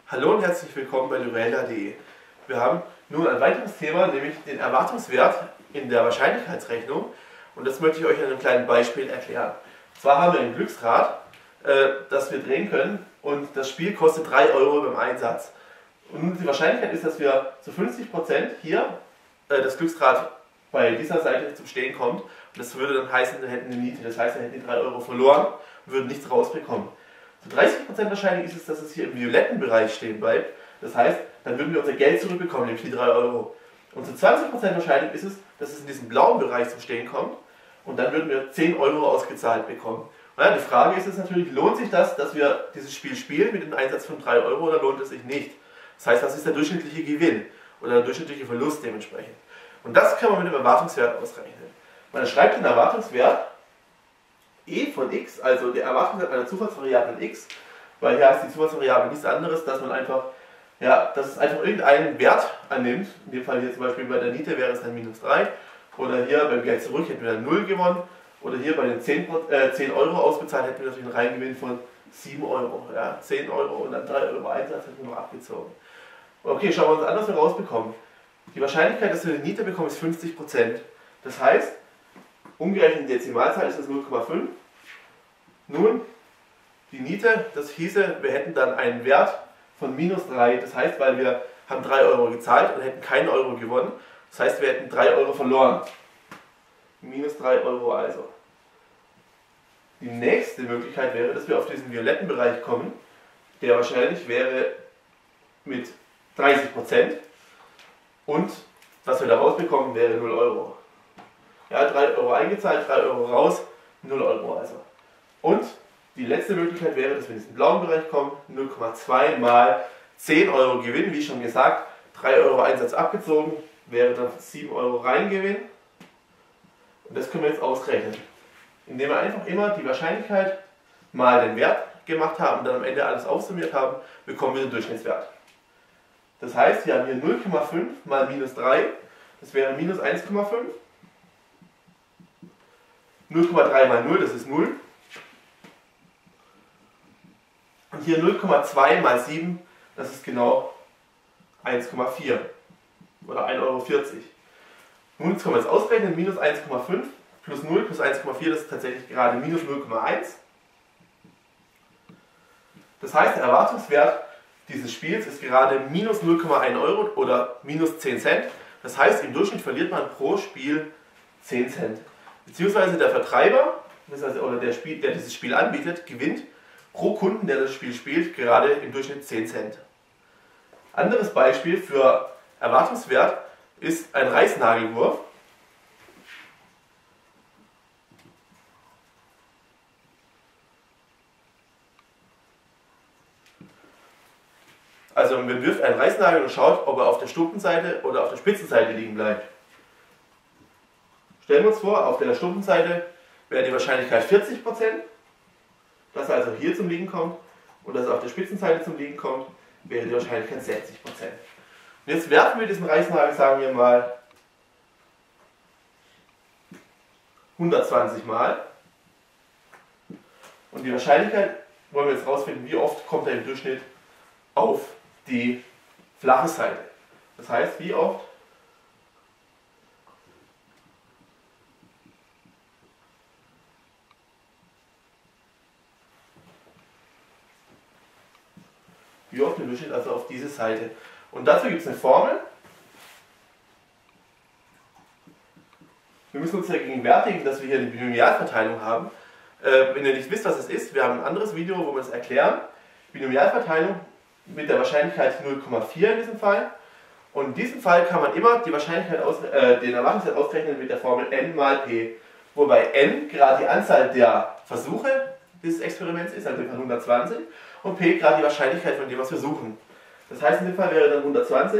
Hallo und herzlich willkommen bei Lorella.de. Wir haben nun ein weiteres Thema, nämlich den Erwartungswert in der Wahrscheinlichkeitsrechnung. Und das möchte ich euch an einem kleinen Beispiel erklären. Und zwar haben wir ein Glücksrad, das wir drehen können, und das Spiel kostet 3 Euro beim Einsatz. Und die Wahrscheinlichkeit ist, dass wir zu 50% hier das Glücksrad bei dieser Seite zum Stehen kommt. Und das würde dann heißen, wir hätten eine Niete. Das heißt, wir hätten die 3 Euro verloren und würden nichts rausbekommen. Zu 30% wahrscheinlich ist es, dass es hier im violetten Bereich stehen bleibt. Das heißt, dann würden wir unser Geld zurückbekommen, nämlich die 3 Euro. Und zu 20% wahrscheinlich ist es, dass es in diesen blauen Bereich zum Stehen kommt. Und dann würden wir 10 Euro ausgezahlt bekommen. Und ja, die Frage ist jetzt natürlich, lohnt sich das, dass wir dieses Spiel spielen mit dem Einsatz von 3 Euro, oder lohnt es sich nicht? Das heißt, was ist der durchschnittliche Gewinn oder der durchschnittliche Verlust dementsprechend? Und das kann man mit dem Erwartungswert ausrechnen. Man schreibt den Erwartungswert e von x, also der Erwartungswert einer Zufallsvariable x, weil hier heißt die Zufallsvariable nichts anderes, dass man einfach, dass es einfach irgendeinen Wert annimmt. In dem Fall hier zum Beispiel bei der Niete wäre es dann -3, oder hier beim Geld zurück hätten wir dann 0 gewonnen, oder hier bei den 10 Euro ausbezahlt hätten wir natürlich einen Reingewinn von 7 Euro. Ja, 10 Euro und dann 3 Euro Einsatz hätten wir noch abgezogen. Okay, schauen wir uns an, was wir rausbekommen. Die Wahrscheinlichkeit, dass wir eine Niete bekommen, ist 50%. Das heißt, umgerechnet in Dezimalzahl ist es 0,5. Nun, die Niete, das hieße, wir hätten dann einen Wert von -3. Das heißt, weil wir haben 3 Euro gezahlt und hätten keinen Euro gewonnen. Das heißt, wir hätten 3 Euro verloren. -3 Euro also. Die nächste Möglichkeit wäre, dass wir auf diesen violetten Bereich kommen, der wahrscheinlich wäre mit 30%. Und was wir da rausbekommen, wäre 0 Euro. Ja, 3 Euro eingezahlt, 3 Euro raus, 0 Euro also. Und die letzte Möglichkeit wäre, dass wir in diesen blauen Bereich kommen, 0,2 mal 10 Euro Gewinn, wie schon gesagt, 3 Euro Einsatz abgezogen, wäre dann 7 Euro Reingewinn. Und das können wir jetzt ausrechnen, indem wir einfach immer die Wahrscheinlichkeit mal den Wert gemacht haben und dann am Ende alles aufsummiert haben, bekommen wir den Durchschnittswert. Das heißt, wir haben hier 0,5 mal -3, das wäre -1,5. 0,3 mal 0, das ist 0. Und hier 0,2 mal 7, das ist genau 1,4 oder 1,40 Euro. Nun, jetzt können wir es ausrechnen, -1,5 plus 0 plus 1,4, das ist tatsächlich gerade -0,1. Das heißt, der Erwartungswert dieses Spiels ist gerade -0,1 Euro oder -10 Cent. Das heißt, im Durchschnitt verliert man pro Spiel 10 Cent. Beziehungsweise der Vertreiber, oder der dieses Spiel anbietet, gewinnt pro Kunden, der das Spiel spielt, gerade im Durchschnitt 10 Cent. Anderes Beispiel für Erwartungswert ist ein Reißnagelwurf. Also man wirft einen Reißnagel und schaut, ob er auf der Stumpenseite oder auf der Spitzenseite liegen bleibt. Stellen wir uns vor, auf der Stumpenseite wäre die Wahrscheinlichkeit 40%, dass er also hier zum Liegen kommt, und dass er auf der Spitzenseite zum Liegen kommt, wäre die Wahrscheinlichkeit 60%. Und jetzt werfen wir diesen Reißnagel, sagen wir mal, 120 Mal. Und die Wahrscheinlichkeit wollen wir jetzt herausfinden, wie oft kommt er im Durchschnitt auf die flache Seite. Das heißt, wie oft im Durchschnitt also auf diese Seite. Und dazu gibt es eine Formel. Wir müssen uns ja gegenwärtigen, dass wir hier eine Binomialverteilung haben. Wenn ihr nicht wisst, was es ist, wir haben ein anderes Video, wo wir es erklären. Binomialverteilung mit der Wahrscheinlichkeit 0,4 in diesem Fall. Und in diesem Fall kann man immer die Wahrscheinlichkeit den Erwartungswert ausrechnen mit der Formel n mal p. Wobei n gerade die Anzahl der Versuche dieses Experiments ist, also 120, und p gerade die Wahrscheinlichkeit von dem, was wir suchen. Das heißt, in dem Fall wäre dann 120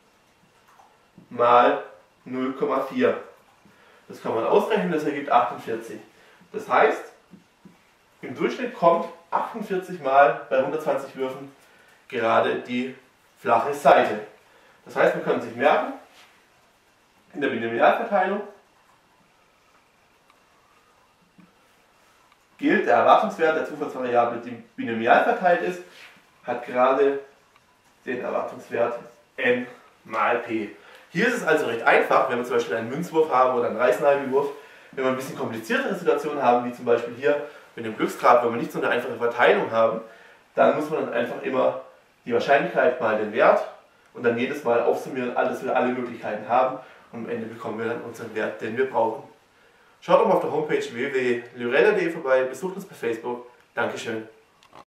mal 0,4. Das kann man ausrechnen, das ergibt 48. Das heißt, im Durchschnitt kommt 48 Mal bei 120 Würfen gerade die flache Seite. Das heißt, wir können sich merken, in der Binomialverteilung gilt der Erwartungswert der Zufallsvariable, die binomial verteilt ist, hat gerade den Erwartungswert n mal p. Hier ist es also recht einfach, wenn wir zum Beispiel einen Münzwurf haben oder einen Reißnagelwurf. Wenn wir ein bisschen kompliziertere Situationen haben, wie zum Beispiel hier mit dem Glücksrad, wo wir nicht so eine einfache Verteilung haben, dann muss man dann einfach immer die Wahrscheinlichkeit mal den Wert und dann jedes Mal aufsummieren, dass wir alle Möglichkeiten haben und am Ende bekommen wir dann unseren Wert, den wir brauchen. Schaut doch mal auf der Homepage www.lyrella.de vorbei, besucht uns bei Facebook. Dankeschön.